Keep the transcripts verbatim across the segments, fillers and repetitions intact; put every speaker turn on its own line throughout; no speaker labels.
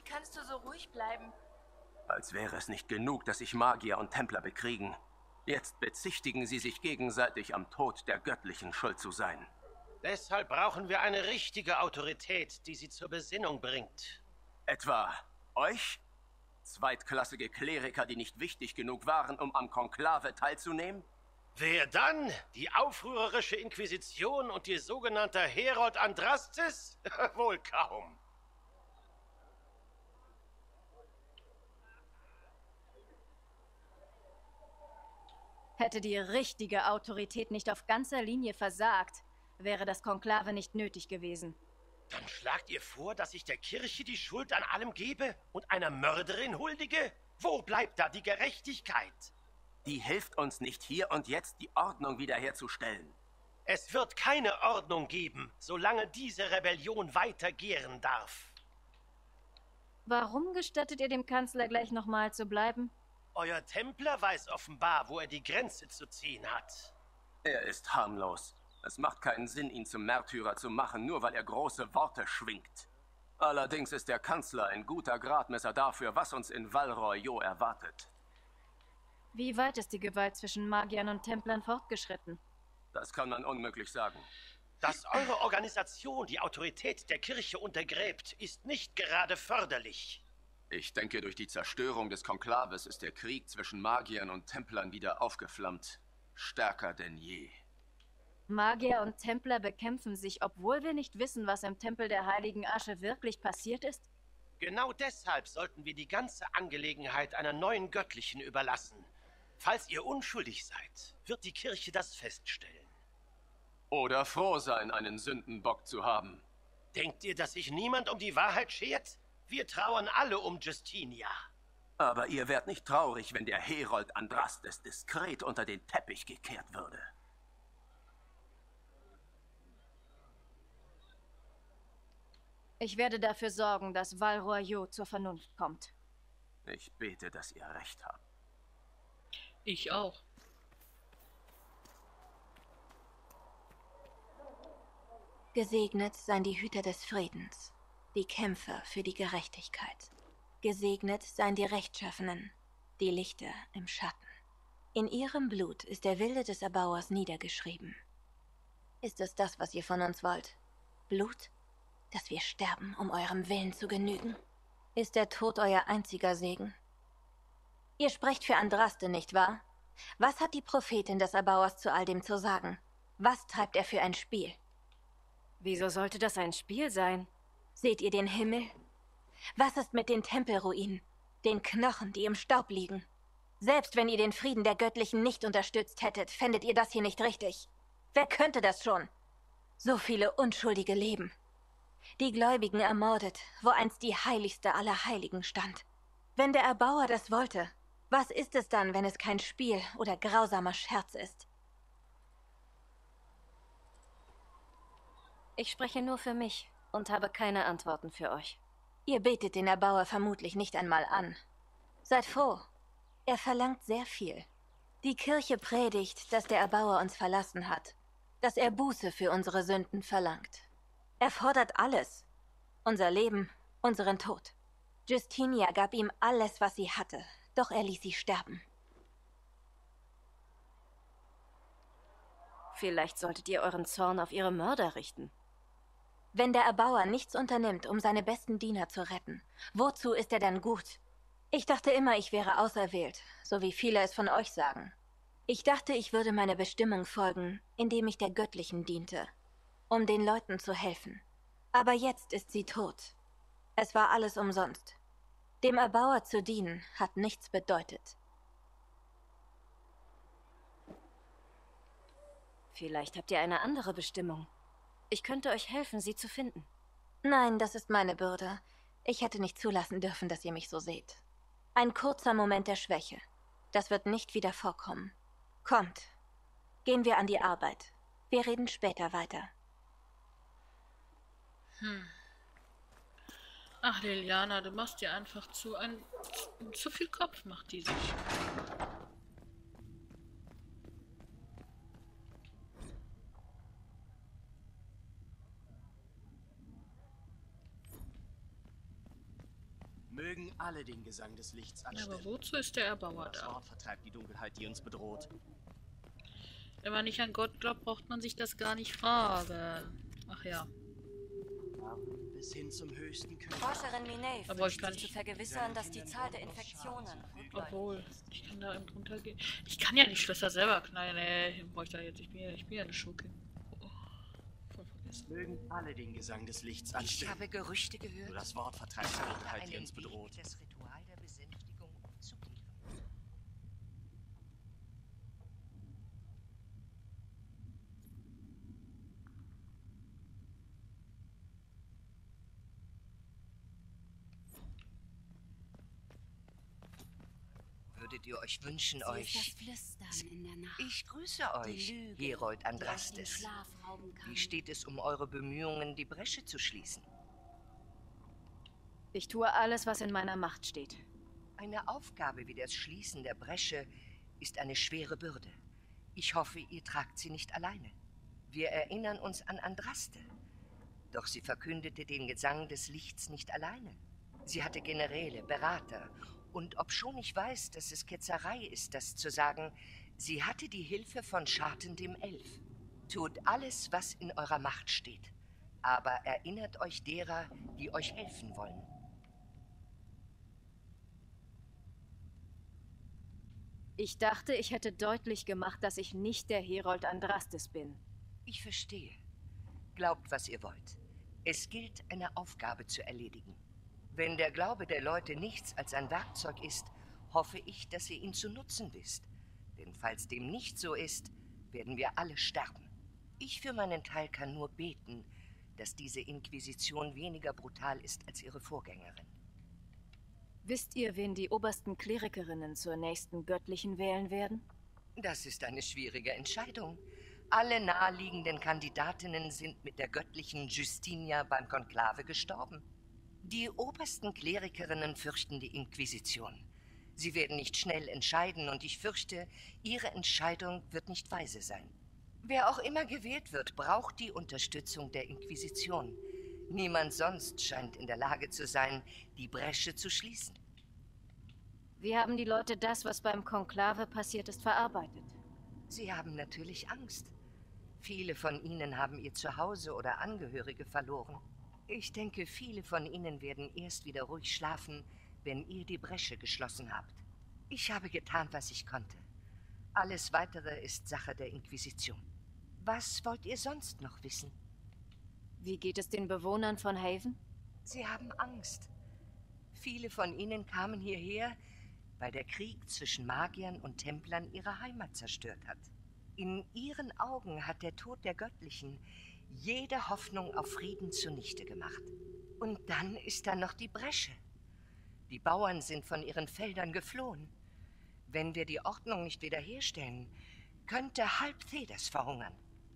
kannst du so ruhig bleiben?
Als wäre es nicht genug, dass sich Magier und Templer bekriegen. Jetzt bezichtigen sie sich gegenseitig, am Tod der Göttlichen schuld zu sein.
Deshalb brauchen wir eine richtige Autorität, die sie zur Besinnung bringt.
Etwa euch? Zweitklassige Kleriker, die nicht wichtig genug waren, um am Konklave teilzunehmen?
Wer dann? Die aufrührerische Inquisition und ihr sogenannter Herold Andrastes? Wohl kaum.
Hätte die richtige Autorität nicht auf ganzer Linie versagt, wäre das Konklave nicht nötig gewesen.
Dann schlagt ihr vor, dass ich der Kirche die Schuld an allem gebe und einer Mörderin huldige? Wo bleibt da die Gerechtigkeit?
Die hilft uns nicht hier und jetzt, die Ordnung wiederherzustellen.
Es wird keine Ordnung geben, solange diese Rebellion weiter gären darf.
Warum gestattet ihr dem Kanzler gleich nochmal zu bleiben?
Euer Templer weiß offenbar, wo er die Grenze zu ziehen hat.
Er ist harmlos. Es macht keinen Sinn, ihn zum Märtyrer zu machen, nur weil er große Worte schwingt. Allerdings ist der Kanzler ein guter Gradmesser dafür, was uns in Val Royeaux erwartet.
Wie weit ist die Gewalt zwischen Magiern und Templern fortgeschritten?
Das kann man unmöglich sagen.
Dass eure Organisation die Autorität der Kirche untergräbt, ist nicht gerade förderlich.
Ich denke, durch die Zerstörung des Konklaves ist der Krieg zwischen Magiern und Templern wieder aufgeflammt. Stärker denn je.
Magier und Templer bekämpfen sich, obwohl wir nicht wissen, was im Tempel der Heiligen Asche wirklich passiert ist?
Genau deshalb sollten wir die ganze Angelegenheit einer neuen Göttlichen überlassen. Falls ihr unschuldig seid, wird die Kirche das feststellen.
Oder froh sein, einen Sündenbock zu haben.
Denkt ihr, dass sich niemand um die Wahrheit schert? Wir trauern alle um Justinia.
Aber ihr wärt nicht traurig, wenn der Herold Andrastes diskret unter den Teppich gekehrt würde.
Ich werde dafür sorgen, dass Val Royeaux zur Vernunft kommt.
Ich bete, dass ihr recht habt.
Ich auch.
Gesegnet seien die Hüter des Friedens, die Kämpfer für die Gerechtigkeit. Gesegnet seien die Rechtschaffenen, die Lichter im Schatten. In ihrem Blut ist der Wille des Erbauers niedergeschrieben. Ist es das, was ihr von uns wollt? Blut? Dass wir sterben, um eurem Willen zu genügen? Ist der Tod euer einziger Segen? Ihr sprecht für Andraste, nicht wahr? Was hat die Prophetin des Erbauers zu all dem zu sagen? Was treibt er für ein Spiel?
Wieso sollte das ein Spiel sein?
Seht ihr den Himmel? Was ist mit den Tempelruinen, den Knochen, die im Staub liegen? Selbst wenn ihr den Frieden der Göttlichen nicht unterstützt hättet, fändet ihr das hier nicht richtig. Wer könnte das schon? So viele unschuldige Leben. Die Gläubigen ermordet, wo einst die heiligste aller Heiligen stand. Wenn der Erbauer das wollte, was ist es dann, wenn es kein Spiel oder grausamer Scherz ist?
Ich spreche nur für mich und habe keine Antworten für euch.
Ihr betet den Erbauer vermutlich nicht einmal an. Seid froh. Er verlangt sehr viel. Die Kirche predigt, dass der Erbauer uns verlassen hat, dass er Buße für unsere Sünden verlangt. Er fordert alles. Unser Leben, unseren Tod. Justinia gab ihm alles, was sie hatte, doch er ließ sie sterben.
Vielleicht solltet ihr euren Zorn auf ihre Mörder richten.
Wenn der Erbauer nichts unternimmt, um seine besten Diener zu retten, wozu ist er dann gut? Ich dachte immer, ich wäre auserwählt, so wie viele es von euch sagen. Ich dachte, ich würde meiner Bestimmung folgen, indem ich der Göttlichen diente, um den Leuten zu helfen. Aber jetzt ist sie tot. Es war alles umsonst. Dem Erbauer zu dienen, hat nichts bedeutet.
Vielleicht habt ihr eine andere Bestimmung. Ich könnte euch helfen, sie zu finden.
Nein, das ist meine Bürde. Ich hätte nicht zulassen dürfen, dass ihr mich so seht. Ein kurzer Moment der Schwäche. Das wird nicht wieder vorkommen. Kommt, gehen wir an die Arbeit. Wir reden später weiter.
Hm. Ach, Liliana, du machst dir einfach zu ein... Zu viel Kopf macht die sich.
Mögen alle den Gesang des Lichts
Ja,
anstimmen.
aber wozu ist der Erbauer
Das
da?
Wort vertreibt die Dunkelheit, die uns bedroht.
Wenn man nicht an Gott glaubt, braucht man sich das gar nicht fragen. Ach ja.
Bis hin zum höchsten König.
Forscherin Minet
Aber ich
wünscht
kann
sich zu
nicht-
vergewissern, dass die Zahl der Infektionen rückläufig
Obwohl,
ist.
ich kann da eben drunter gehen. Ich kann ja die Schlösser selber knallen. Nee, brauche ich da jetzt. Ich bin ja, ich bin ja eine Schurke. Oh, voll vergessen.
Mögen alle den Gesang des Lichts
Ich
anstimmen.
habe Gerüchte gehört,
Nur das Wort vertreibt die Dunkelheit, die
einen
uns
Weg,
bedroht.
das Ritual der Besänftigung umzukehren. Würdet ihr euch wünschen,
Sie ist
euch...
das Flüstern in der Nacht.
Ich grüße
Die
euch,
Lüge,
Herold
die euch den
Andrastes.
Schlaf rauben kann.
Wie steht es um eure Bemühungen, die Bresche zu schließen?
Ich tue alles, was in meiner Macht steht.
Eine Aufgabe wie das Schließen der Bresche ist eine schwere Bürde. Ich hoffe, ihr tragt sie nicht alleine. Wir erinnern uns an Andraste. Doch sie verkündete den Gesang des Lichts nicht alleine. Sie hatte Generäle, Berater. Und obschon ich weiß, dass es Ketzerei ist, das zu sagen, sie hatte die Hilfe von Scharten dem Elf. Tut alles, was in eurer Macht steht. Aber erinnert euch derer, die euch helfen wollen.
Ich dachte, ich hätte deutlich gemacht, dass ich nicht der Herold Andrastes bin.
Ich verstehe. Glaubt, was ihr wollt. Es gilt, eine Aufgabe zu erledigen. Wenn der Glaube der Leute nichts als ein Werkzeug ist, hoffe ich, dass ihr ihn zu nutzen wisst. Denn falls dem nicht so ist, werden wir alle sterben. Ich für meinen Teil kann nur beten, dass diese Inquisition weniger brutal ist als ihre Vorgängerin.
Wisst ihr, wen die obersten Klerikerinnen zur nächsten Göttlichen wählen werden?
Das ist eine schwierige Entscheidung. Alle naheliegenden Kandidatinnen sind mit der göttlichen Justinia beim Konklave gestorben. Die obersten Klerikerinnen fürchten die Inquisition. Sie werden nicht schnell entscheiden und ich fürchte, ihre Entscheidung wird nicht weise sein. Wer auch immer gewählt wird, braucht die Unterstützung der Inquisition. Niemand sonst scheint in der Lage zu sein, die Bresche zu schließen.
Wie haben die Leute das, was beim Konklave passiert ist, verarbeitet?
Sie haben natürlich Angst. Viele von ihnen haben ihr Zuhause oder Angehörige verloren. Ich denke, viele von ihnen werden erst wieder ruhig schlafen, wenn ihr die Bresche geschlossen habt. Ich habe getan, was ich konnte. Alles Weitere ist Sache der Inquisition. Was wollt ihr sonst noch wissen?
Wie geht es den Bewohnern von Haven?
Sie haben Angst. Viele von ihnen kamen hierher, weil der Krieg zwischen Magiern und Templern ihre Heimat zerstört hat. In ihren Augen hat der Tod der Göttlichen jede Hoffnung auf Frieden zunichte gemacht. Und dann ist da noch die Bresche. Die Bauern sind von ihren Feldern geflohen. Wenn wir die Ordnung nicht wiederherstellen, könnte halb Thedas verhungern.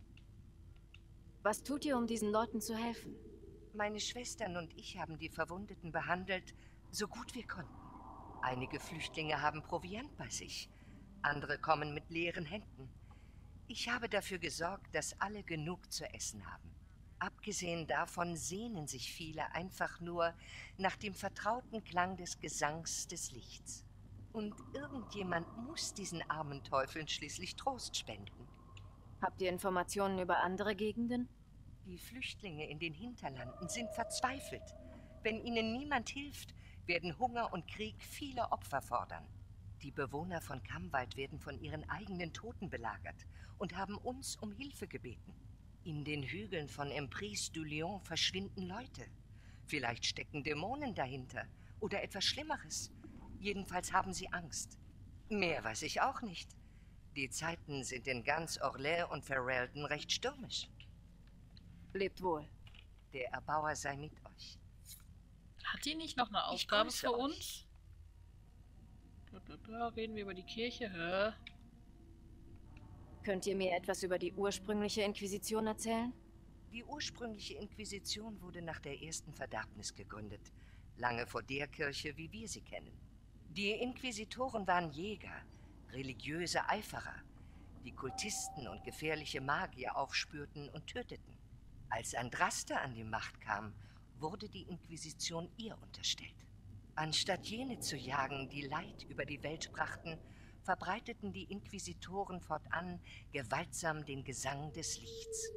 Was tut ihr, um diesen Leuten zu helfen?
Meine Schwestern und ich haben die Verwundeten behandelt, so gut wir konnten. Einige Flüchtlinge haben Proviant bei sich, andere kommen mit leeren Händen. Ich habe dafür gesorgt, dass alle genug zu essen haben. Abgesehen davon sehnen sich viele einfach nur nach dem vertrauten Klang des Gesangs des Lichts. Und irgendjemand muss diesen armen Teufeln schließlich Trost spenden.
Habt ihr Informationen über andere Gegenden?
Die Flüchtlinge in den Hinterlanden sind verzweifelt. Wenn ihnen niemand hilft, werden Hunger und Krieg viele Opfer fordern. Die Bewohner von Kamwald werden von ihren eigenen Toten belagert und haben uns um Hilfe gebeten. In den Hügeln von Emprise du Lion verschwinden Leute. Vielleicht stecken Dämonen dahinter oder etwas Schlimmeres. Jedenfalls haben sie Angst. Mehr weiß ich auch nicht. Die Zeiten sind in ganz Orlais und Ferelden recht stürmisch.
Lebt wohl.
Der Erbauer sei mit euch.
Hat die nicht noch eine
Ich
Aufgabe
grüße
für
euch.
uns? Da, da, da reden wir über die Kirche. Hä?
Könnt ihr mir etwas über die ursprüngliche Inquisition erzählen?
Die ursprüngliche Inquisition wurde nach der ersten Verderbnis gegründet, lange vor der Kirche, wie wir sie kennen. Die Inquisitoren waren Jäger, religiöse Eiferer, die Kultisten und gefährliche Magier aufspürten und töteten. Als Andraste an die Macht kam, wurde die Inquisition ihr unterstellt. Anstatt jene zu jagen, die Leid über die Welt brachten, verbreiteten die Inquisitoren fortan gewaltsam den Gesang des Lichts.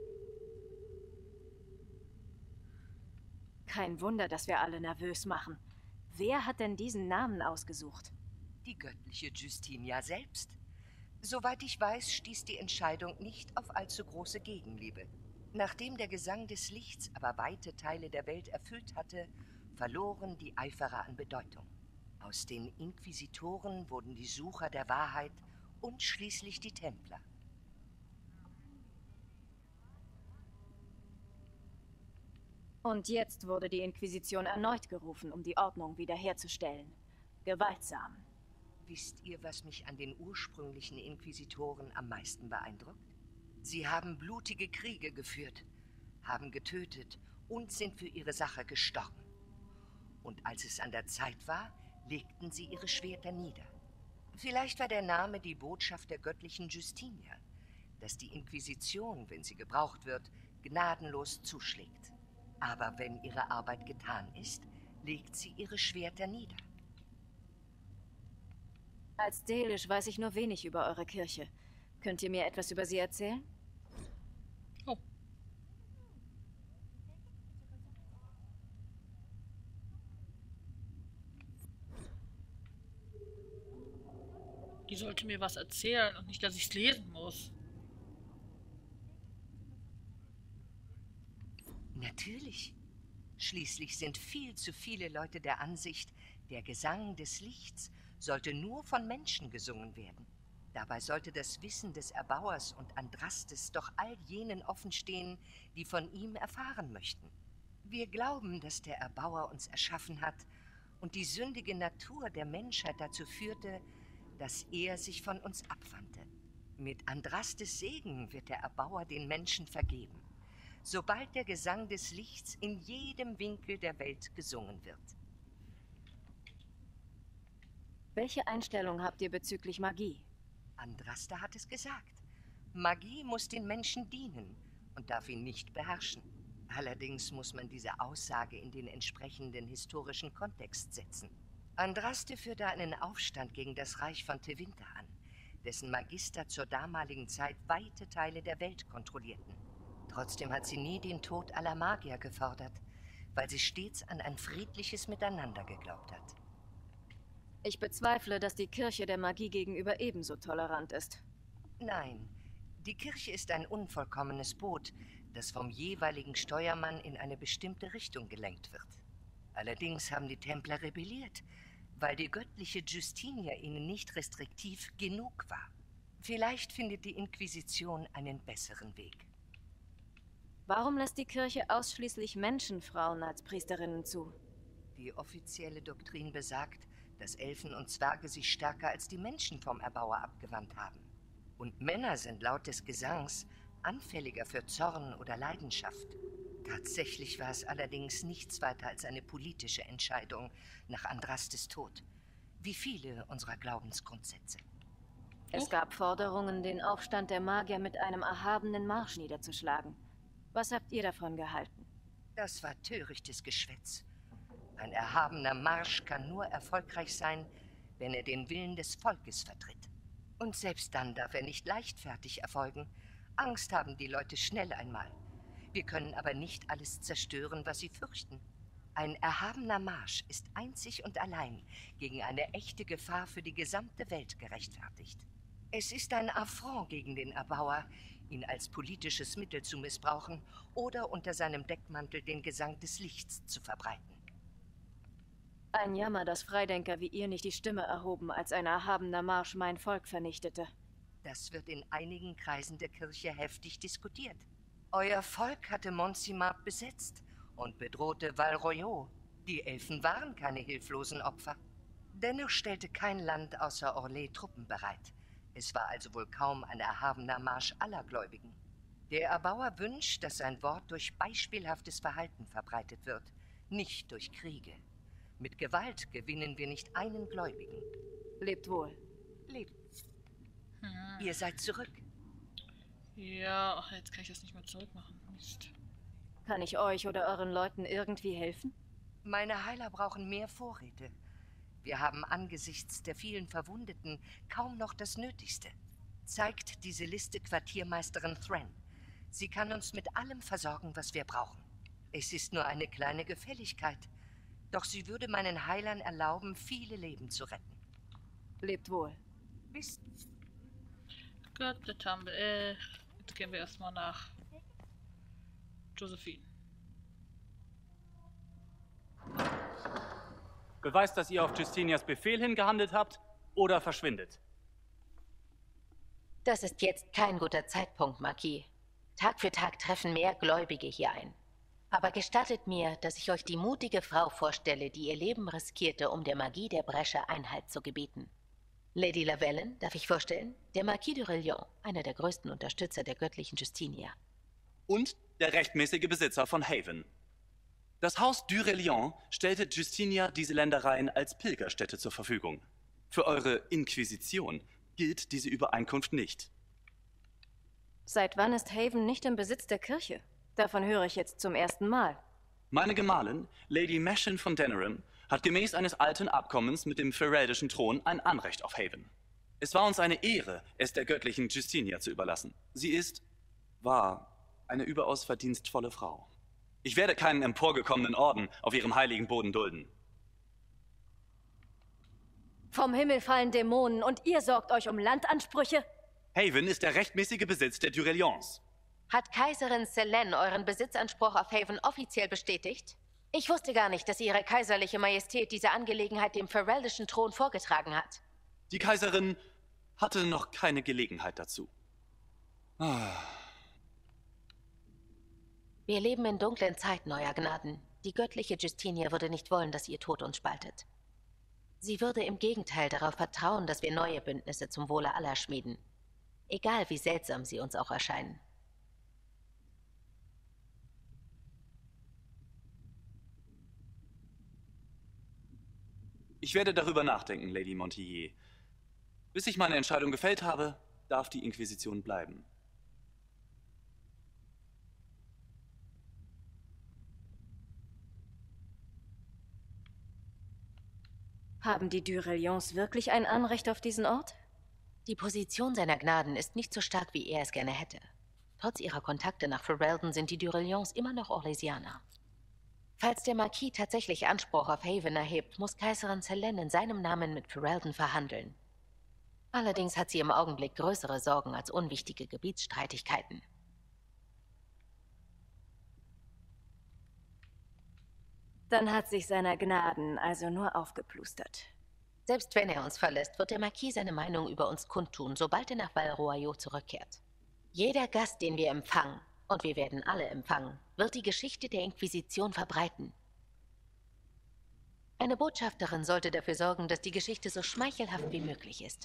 Kein Wunder, dass wir alle nervös machen. Wer hat denn diesen Namen ausgesucht?
Die göttliche Justinia selbst. Soweit ich weiß, stieß die Entscheidung nicht auf allzu große Gegenliebe. Nachdem der Gesang des Lichts aber weite Teile der Welt erfüllt hatte, verloren die Eiferer an Bedeutung. Aus den Inquisitoren wurden die Sucher der Wahrheit und schließlich die Templer.
Und jetzt wurde die Inquisition erneut gerufen, um die Ordnung wiederherzustellen. Gewaltsam.
Wisst ihr, was mich an den ursprünglichen Inquisitoren am meisten beeindruckt? Sie haben blutige Kriege geführt, haben getötet und sind für ihre Sache gestorben. Und als es an der Zeit war, legten sie ihre Schwerter nieder. Vielleicht war der Name die Botschaft der göttlichen Justinia, dass die Inquisition, wenn sie gebraucht wird, gnadenlos zuschlägt. Aber wenn ihre Arbeit getan ist, legt sie ihre Schwerter nieder.
Als Delish weiß ich nur wenig über eure Kirche. Könnt ihr mir etwas über sie erzählen?
Oh. Die sollte mir was erzählen und nicht, dass ich es lesen muss.
Natürlich. Schließlich sind viel zu viele Leute der Ansicht, der Gesang des Lichts sollte nur von Menschen gesungen werden. Dabei sollte das Wissen des Erbauers und Andrastes doch all jenen offenstehen, die von ihm erfahren möchten. Wir glauben, dass der Erbauer uns erschaffen hat und die sündige Natur der Menschheit dazu führte, dass er sich von uns abwandte. Mit Andrastes Segen wird der Erbauer den Menschen vergeben, sobald der Gesang des Lichts in jedem Winkel der Welt gesungen wird.
Welche Einstellung habt ihr bezüglich Magie?
Andraste hat es gesagt. Magie muss den Menschen dienen und darf ihn nicht beherrschen. Allerdings muss man diese Aussage in den entsprechenden historischen Kontext setzen. Andraste führte einen Aufstand gegen das Reich von Tevinter an, dessen Magister zur damaligen Zeit weite Teile der Welt kontrollierten. Trotzdem hat sie nie den Tod aller Magier gefordert, weil sie stets an ein friedliches Miteinander geglaubt hat.
Ich bezweifle, dass die Kirche der Magie gegenüber ebenso tolerant ist.
Nein, die Kirche ist ein unvollkommenes Boot, das vom jeweiligen Steuermann in eine bestimmte Richtung gelenkt wird. Allerdings haben die Templer rebelliert, weil die göttliche Justinia ihnen nicht restriktiv genug war. Vielleicht findet die Inquisition einen besseren Weg.
Warum lässt die Kirche ausschließlich Menschenfrauen als Priesterinnen zu?
Die offizielle Doktrin besagt, dass Elfen und Zwerge sich stärker als die Menschen vom Erbauer abgewandt haben. Und Männer sind laut des Gesangs anfälliger für Zorn oder Leidenschaft. Tatsächlich war es allerdings nichts weiter als eine politische Entscheidung nach Andrastes Tod, wie viele unserer Glaubensgrundsätze.
Es gab Forderungen, den Aufstand der Magier mit einem erhabenen Marsch niederzuschlagen. Was habt ihr davon gehalten?
Das war törichtes Geschwätz. Ein erhabener Marsch kann nur erfolgreich sein, wenn er den Willen des Volkes vertritt. Und selbst dann darf er nicht leichtfertig erfolgen. Angst haben die Leute schnell einmal. Wir können aber nicht alles zerstören, was sie fürchten. Ein erhabener Marsch ist einzig und allein gegen eine echte Gefahr für die gesamte Welt gerechtfertigt. Es ist ein Affront gegen den Erbauer, ihn als politisches Mittel zu missbrauchen oder unter seinem Deckmantel den Gesang des Lichts zu verbreiten.
Ein Jammer, dass Freidenker wie ihr nicht die Stimme erhoben, als ein erhabener Marsch mein Volk vernichtete.
Das wird in einigen Kreisen der Kirche heftig diskutiert. Euer Volk hatte Monsimat besetzt und bedrohte Val Royeaux. Die Elfen waren keine hilflosen Opfer. Dennoch stellte kein Land außer Orlais Truppen bereit. Es war also wohl kaum ein erhabener Marsch aller Gläubigen. Der Erbauer wünscht, dass sein Wort durch beispielhaftes Verhalten verbreitet wird, nicht durch Kriege. Mit Gewalt gewinnen wir nicht einen Gläubigen.
Lebt wohl.
Lebt.
Hm.
Ihr seid zurück.
Ja, ach, jetzt kann ich das nicht mehr zurückmachen. Mist.
Kann ich euch oder euren Leuten irgendwie helfen?
Meine Heiler brauchen mehr Vorräte. Wir haben angesichts der vielen Verwundeten kaum noch das Nötigste. Zeigt diese Liste Quartiermeisterin Thran. Sie kann uns mit allem versorgen, was wir brauchen. Es ist nur eine kleine Gefälligkeit, doch sie würde meinen Heilern erlauben, viele Leben zu retten.
Lebt wohl.
Bis
Gott, der Tumble. Äh, jetzt gehen wir erstmal nach Josephine.
Beweist, dass ihr auf Justinias Befehl hingehandelt habt oder verschwindet.
Das ist jetzt kein guter Zeitpunkt, Marquis. Tag für Tag treffen mehr Gläubige hier ein. Aber gestattet mir, dass ich euch die mutige Frau vorstelle, die ihr Leben riskierte, um der Magie der Bresche Einhalt zu gebieten. Lady Lavellen, darf ich vorstellen? Der Marquis de Rillon, einer der größten Unterstützer der göttlichen Justinia.
Und der rechtmäßige Besitzer von Haven. Das Haus du Rillon stellte Justinia diese Ländereien als Pilgerstätte zur Verfügung. Für eure Inquisition gilt diese Übereinkunft nicht.
Seit wann ist Haven nicht im Besitz der Kirche? Davon höre ich jetzt zum ersten Mal.
Meine Gemahlin, Lady Meshin von Denerim, hat gemäß eines alten Abkommens mit dem feraldischen Thron ein Anrecht auf Haven. Es war uns eine Ehre, es der göttlichen Justinia zu überlassen. Sie ist, war, eine überaus verdienstvolle Frau. Ich werde keinen emporgekommenen Orden auf ihrem heiligen Boden dulden.
Vom Himmel fallen Dämonen und ihr sorgt euch um Landansprüche?
Haven ist der rechtmäßige Besitz der Durelions.
Hat Kaiserin Selene euren Besitzanspruch auf Haven offiziell bestätigt? Ich wusste gar nicht, dass ihre kaiserliche Majestät diese Angelegenheit dem feraldischen Thron vorgetragen hat.
Die Kaiserin hatte noch keine Gelegenheit dazu. Ah.
Wir leben in dunklen Zeiten, Euer Gnaden. Die göttliche Justinia würde nicht wollen, dass ihr Tod uns spaltet. Sie würde im Gegenteil darauf vertrauen, dass wir neue Bündnisse zum Wohle aller schmieden. Egal wie seltsam sie uns auch erscheinen.
Ich werde darüber nachdenken, Lady Montier. Bis ich meine Entscheidung gefällt habe, darf die Inquisition bleiben.
Haben die Durelions wirklich ein Anrecht auf diesen Ort?
Die Position seiner Gnaden ist nicht so stark, wie er es gerne hätte. Trotz ihrer Kontakte nach Ferelden sind die Durelions immer noch Orlesianer. Falls der Marquis tatsächlich Anspruch auf Haven erhebt, muss Kaiserin Selene in seinem Namen mit Ferelden verhandeln. Allerdings hat sie im Augenblick größere Sorgen als unwichtige Gebietsstreitigkeiten.
Dann hat sich seiner Gnaden also nur aufgeplustert.
Selbst wenn er uns verlässt, wird der Marquis seine Meinung über uns kundtun, sobald er nach Val Royeaux zurückkehrt. Jeder Gast, den wir empfangen, und wir werden alle empfangen, wird die Geschichte der Inquisition verbreiten. Eine Botschafterin sollte dafür sorgen, dass die Geschichte so schmeichelhaft wie möglich ist.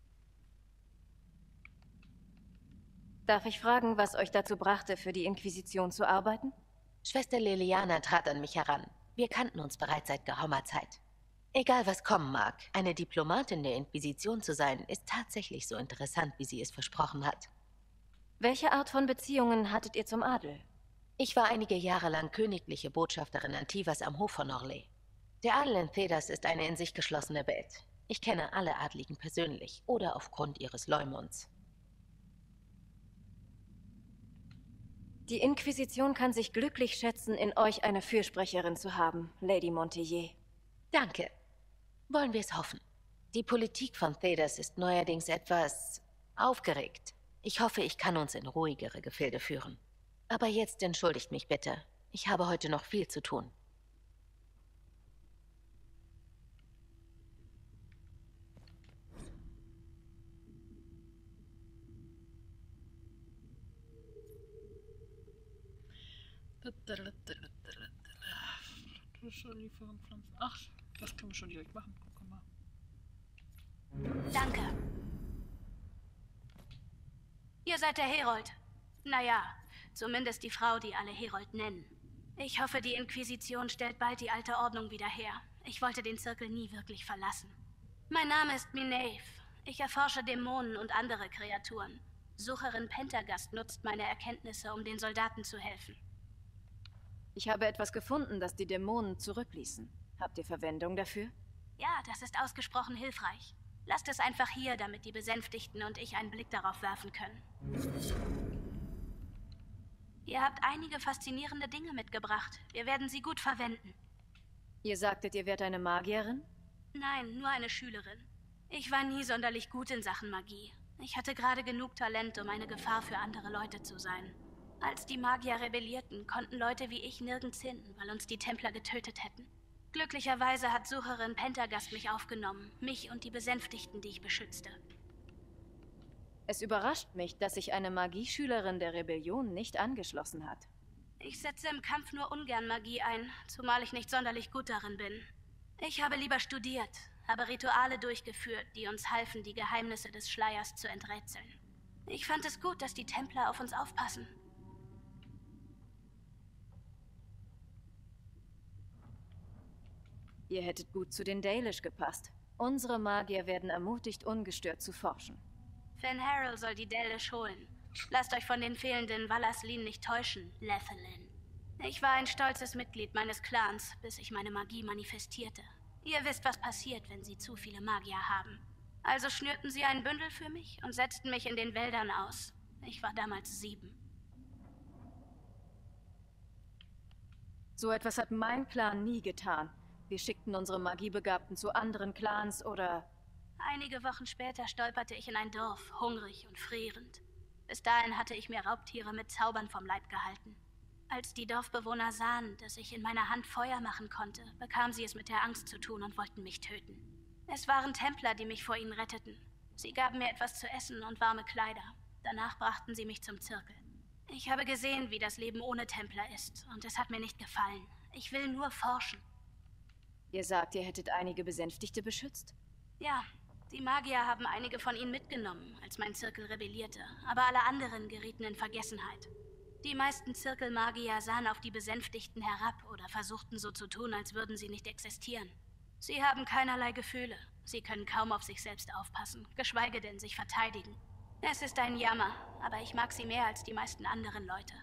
Darf ich fragen, was euch dazu brachte, für die Inquisition zu arbeiten?
Schwester Liliana trat an mich heran. Wir kannten uns bereits seit geraumer Zeit. Egal was kommen mag, eine Diplomatin der Inquisition zu sein, ist tatsächlich so interessant, wie sie es versprochen hat.
Welche Art von Beziehungen hattet ihr zum Adel?
Ich war einige Jahre lang königliche Botschafterin Antivas am Hof von Orlais. Der Adel in Thedas ist eine in sich geschlossene Welt. Ich kenne alle Adligen persönlich oder aufgrund ihres Leumunds.
Die Inquisition kann sich glücklich schätzen, in euch eine Fürsprecherin zu haben, Lady Montier.
Danke. Wollen wir es hoffen. Die Politik von Thedas ist neuerdings etwas aufgeregt. Ich hoffe, ich kann uns in ruhigere Gefilde führen. Aber jetzt entschuldigt mich bitte. Ich habe heute noch viel zu tun.
Ach, das können wir schon direkt machen. Guck mal.
Danke. Ihr seid der Herold. Naja, zumindest die Frau, die alle Herold nennen. Ich hoffe, die Inquisition stellt bald die alte Ordnung wieder her. Ich wollte den Zirkel nie wirklich verlassen. Mein Name ist Minev. Ich erforsche Dämonen und andere Kreaturen. Sucherin Pentagast nutzt meine Erkenntnisse, um den Soldaten zu helfen.
Ich habe etwas gefunden, das die Dämonen zurückließen. Habt ihr Verwendung dafür?
Ja, das ist ausgesprochen hilfreich. Lasst es einfach hier, damit die Besänftigten und ich einen Blick darauf werfen können. Ihr habt einige faszinierende Dinge mitgebracht. Wir werden sie gut verwenden.
Ihr sagtet, ihr wärt eine Magierin?
Nein, nur eine Schülerin. Ich war nie sonderlich gut in Sachen Magie. Ich hatte gerade genug Talent, um eine Gefahr für andere Leute zu sein. Als die Magier rebellierten, konnten Leute wie ich nirgends hin, weil uns die Templer getötet hätten. Glücklicherweise hat Sucherin Pentagast mich aufgenommen, mich und die Besänftigten, die ich beschützte.
Es überrascht mich, dass sich eine Magieschülerin der Rebellion nicht angeschlossen hat.
Ich setze im Kampf nur ungern Magie ein, zumal ich nicht sonderlich gut darin bin. Ich habe lieber studiert, habe Rituale durchgeführt, die uns halfen, die Geheimnisse des Schleiers zu enträtseln. Ich fand es gut, dass die Templer auf uns aufpassen.
Ihr hättet gut zu den Dalish gepasst. Unsere Magier werden ermutigt, ungestört zu forschen.
Finn Harrell soll die Dalish holen. Lasst euch von den fehlenden Vallaslin nicht täuschen, Lethelin. Ich war ein stolzes Mitglied meines Clans, bis ich meine Magie manifestierte. Ihr wisst, was passiert, wenn sie zu viele Magier haben. Also schnürten sie ein Bündel für mich und setzten mich in den Wäldern aus. Ich war damals sieben.
So etwas hat mein Clan nie getan. Wir schickten unsere Magiebegabten zu anderen Clans oder...
Einige Wochen später stolperte ich in ein Dorf, hungrig und frierend. Bis dahin hatte ich mir Raubtiere mit Zaubern vom Leib gehalten. Als die Dorfbewohner sahen, dass ich in meiner Hand Feuer machen konnte, bekamen sie es mit der Angst zu tun und wollten mich töten. Es waren Templer, die mich vor ihnen retteten. Sie gaben mir etwas zu essen und warme Kleider. Danach brachten sie mich zum Zirkel. Ich habe gesehen, wie das Leben ohne Templer ist, und es hat mir nicht gefallen. Ich will nur forschen.
Ihr sagt, ihr hättet einige Besänftigte beschützt?
Ja, die Magier haben einige von ihnen mitgenommen, als mein Zirkel rebellierte, aber alle anderen gerieten in Vergessenheit. Die meisten Zirkelmagier sahen auf die Besänftigten herab oder versuchten so zu tun, als würden sie nicht existieren. Sie haben keinerlei Gefühle. Sie können kaum auf sich selbst aufpassen, geschweige denn sich verteidigen. Es ist ein Jammer, aber ich mag sie mehr als die meisten anderen Leute.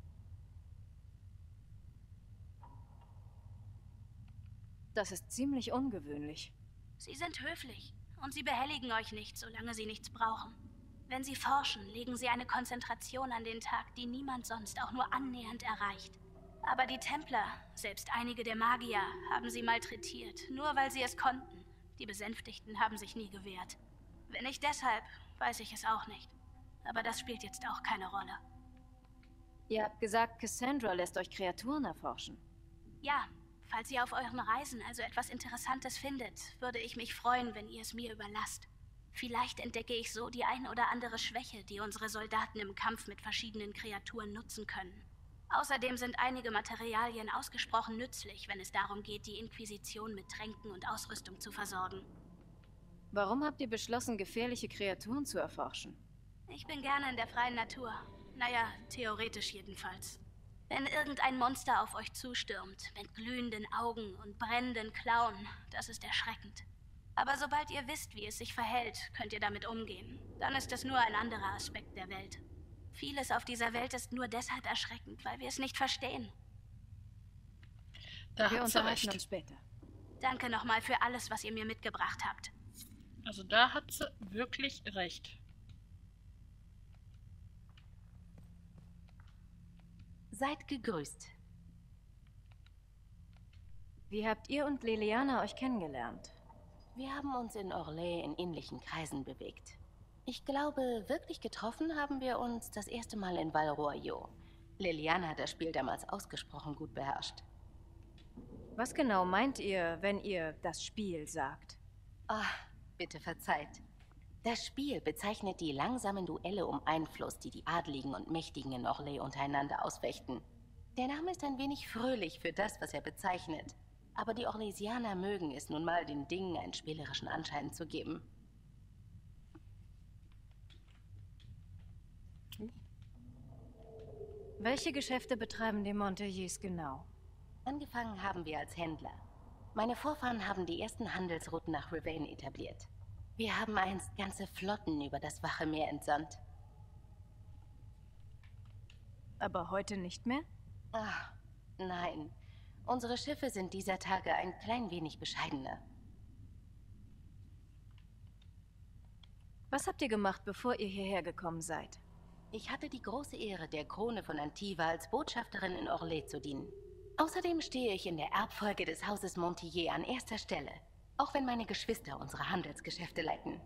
Das ist ziemlich ungewöhnlich.
Sie sind höflich und sie behelligen euch nicht, solange sie nichts brauchen. Wenn sie forschen, legen sie eine Konzentration an den Tag, die niemand sonst auch nur annähernd erreicht. Aber die Templer, selbst einige der Magier, haben sie malträtiert, nur weil sie es konnten. Die Besänftigten haben sich nie gewehrt. Wenn nicht deshalb, weiß ich es auch nicht. Aber das spielt jetzt auch keine Rolle.
Ihr habt gesagt, Cassandra lässt euch Kreaturen erforschen.
Ja, falls ihr auf euren Reisen also etwas Interessantes findet, würde ich mich freuen, wenn ihr es mir überlasst. Vielleicht entdecke ich so die ein oder andere Schwäche, die unsere Soldaten im Kampf mit verschiedenen Kreaturen nutzen können. Außerdem sind einige Materialien ausgesprochen nützlich, wenn es darum geht, die Inquisition mit Tränken und Ausrüstung zu versorgen.
Warum habt ihr beschlossen, gefährliche Kreaturen zu erforschen?
Ich bin gerne in der freien Natur. Naja, theoretisch jedenfalls. Wenn irgendein Monster auf euch zustürmt, mit glühenden Augen und brennenden Klauen, das ist erschreckend. Aber sobald ihr wisst, wie es sich verhält, könnt ihr damit umgehen. Dann ist es nur ein anderer Aspekt der Welt. Vieles auf dieser Welt ist nur deshalb erschreckend, weil wir es nicht verstehen.
Da
Wir
hat sie
unterhalten
recht.
uns später.
Danke nochmal für alles, was ihr mir mitgebracht habt.
Also da hat sie wirklich recht.
Seid gegrüßt.
Wie habt ihr und Leliana euch kennengelernt?
Wir haben uns in Orlais in ähnlichen Kreisen bewegt. Ich glaube, wirklich getroffen haben wir uns das erste Mal in Val Royeaux. Leliana hat das Spiel damals ausgesprochen gut beherrscht.
Was genau meint ihr, wenn ihr das Spiel sagt?
Ah, bitte verzeiht. Das Spiel bezeichnet die langsamen Duelle um Einfluss, die die Adligen und Mächtigen in Orlais untereinander ausfechten. Der Name ist ein wenig fröhlich für das, was er bezeichnet. Aber die Orlaisianer mögen es nun mal, den Dingen einen spielerischen Anschein zu geben.
Welche Geschäfte betreiben die Montagues genau?
Angefangen haben wir als Händler. Meine Vorfahren haben die ersten Handelsrouten nach Rivain etabliert. Wir haben einst ganze Flotten über das Wache Meer entsandt.
Aber heute nicht mehr?
Ah, Nein, unsere Schiffe sind dieser Tage ein klein wenig bescheidener.
Was habt ihr gemacht, bevor ihr hierher gekommen seid?
Ich hatte die große Ehre, der Krone von Antiva als Botschafterin in Orlais zu dienen. Außerdem stehe ich in der Erbfolge des Hauses Montier an erster Stelle, auch wenn meine Geschwister unsere Handelsgeschäfte leiten.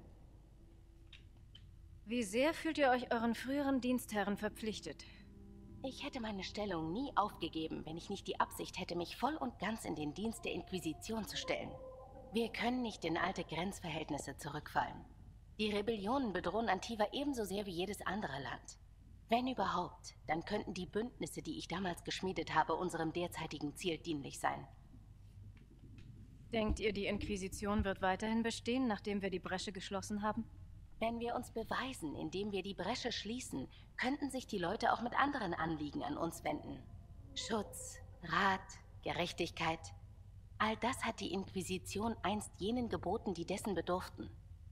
Wie sehr fühlt ihr euch euren früheren Dienstherren verpflichtet?
Ich hätte meine Stellung nie aufgegeben, wenn ich nicht die Absicht hätte, mich voll und ganz in den Dienst der Inquisition zu stellen. Wir können nicht in alte Grenzverhältnisse zurückfallen. Die Rebellionen bedrohen Antiva ebenso sehr wie jedes andere Land. Wenn überhaupt, dann könnten die Bündnisse, die ich damals geschmiedet habe, unserem derzeitigen Ziel dienlich sein.
Denkt ihr, die Inquisition wird weiterhin bestehen, nachdem wir die Bresche geschlossen haben?
Wenn wir uns beweisen, indem wir die Bresche schließen, könnten sich die Leute auch mit anderen Anliegen an uns wenden. Schutz, Rat, Gerechtigkeit. All das hat die Inquisition einst jenen geboten, die dessen bedurften.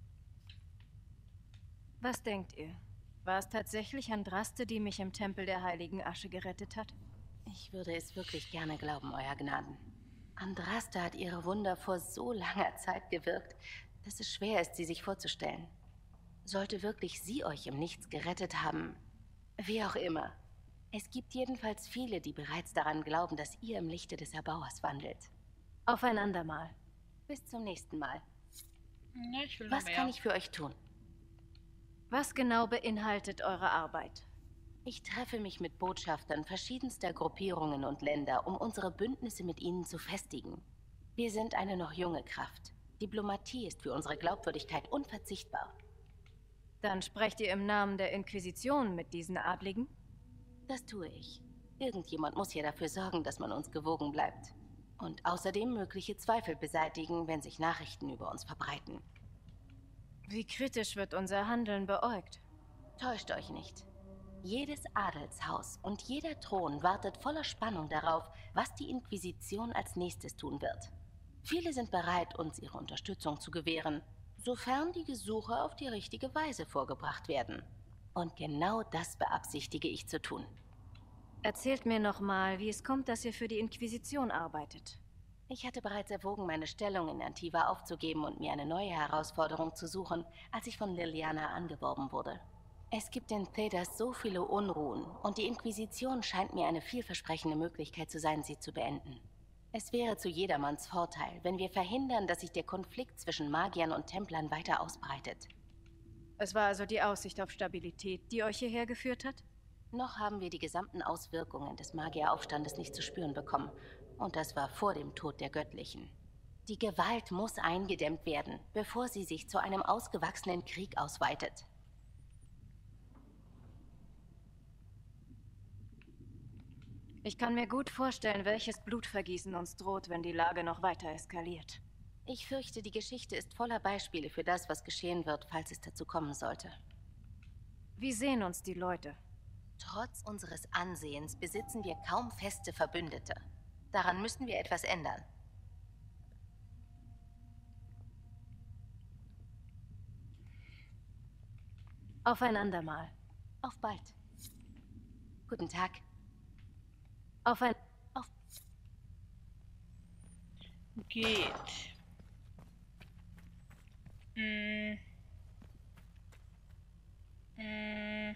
Was denkt ihr? War es tatsächlich Andraste, die mich im Tempel der Heiligen Asche gerettet hat?
Ich würde es wirklich gerne glauben, Euer Gnaden. Andraste hat ihre Wunder vor so langer Zeit gewirkt, dass es schwer ist, sie sich vorzustellen. Sollte wirklich sie euch im Nichts gerettet haben, wie auch immer. Es gibt jedenfalls viele, die bereits daran glauben, dass ihr im Lichte des Erbauers wandelt.
Auf ein andermal.
Bis zum nächsten Mal.
Ja, ich will noch
Was
mehr.
kann ich für euch tun?
Was genau beinhaltet eure Arbeit?
Ich treffe mich mit Botschaftern verschiedenster Gruppierungen und Länder, um unsere Bündnisse mit ihnen zu festigen. Wir sind eine noch junge Kraft. Diplomatie ist für unsere Glaubwürdigkeit unverzichtbar.
Dann sprecht ihr im Namen der Inquisition mit diesen Adligen?
Das tue ich. Irgendjemand muss ja dafür sorgen, dass man uns gewogen bleibt. Und außerdem mögliche Zweifel beseitigen, wenn sich Nachrichten über uns verbreiten.
Wie kritisch wird unser Handeln beäugt?
Täuscht euch nicht. Jedes Adelshaus und jeder Thron wartet voller Spannung darauf, was die Inquisition als nächstes tun wird. Viele sind bereit, uns ihre Unterstützung zu gewähren, sofern die Gesuche auf die richtige Weise vorgebracht werden. Und genau das beabsichtige ich zu tun.
Erzählt mir nochmal, wie es kommt, dass ihr für die Inquisition arbeitet.
Ich hatte bereits erwogen, meine Stellung in Antiva aufzugeben und mir eine neue Herausforderung zu suchen, als ich von Liliana angeworben wurde. Es gibt in Thedas so viele Unruhen und die Inquisition scheint mir eine vielversprechende Möglichkeit zu sein, sie zu beenden. Es wäre zu jedermanns Vorteil, wenn wir verhindern, dass sich der Konflikt zwischen Magiern und Templern weiter ausbreitet.
Es war also die Aussicht auf Stabilität, die euch hierher geführt hat?
Noch haben wir die gesamten Auswirkungen des Magieraufstandes nicht zu spüren bekommen. Und das war vor dem Tod der Göttlichen. Die Gewalt muss eingedämmt werden, bevor sie sich zu einem ausgewachsenen Krieg ausweitet.
Ich kann mir gut vorstellen, welches Blutvergießen uns droht, wenn die Lage noch weiter eskaliert.
Ich fürchte, die Geschichte ist voller Beispiele für das, was geschehen wird, falls es dazu kommen sollte.
Wie sehen uns die Leute?
Trotz unseres Ansehens besitzen wir kaum feste Verbündete. Daran müssen wir etwas ändern.
Auf ein andermal.
Auf bald. Guten Tag.
Auf ein...
Auf...
Geht. Hm. Hm.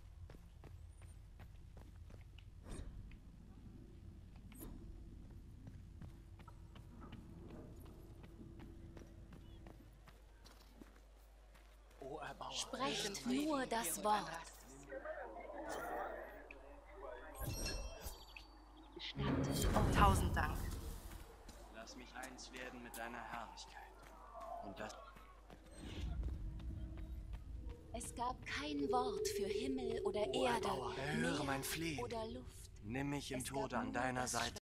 Sprecht nur das Wort.
Tausend Dank.
Lass mich eins werden mit deiner Herrlichkeit. Und das...
Es gab kein Wort für Himmel oder Erde,
Erhöre mein Flehen.
Meer oder Luft.
Nimm mich im
Es gab
Tode an
nur
deiner
das
Seite.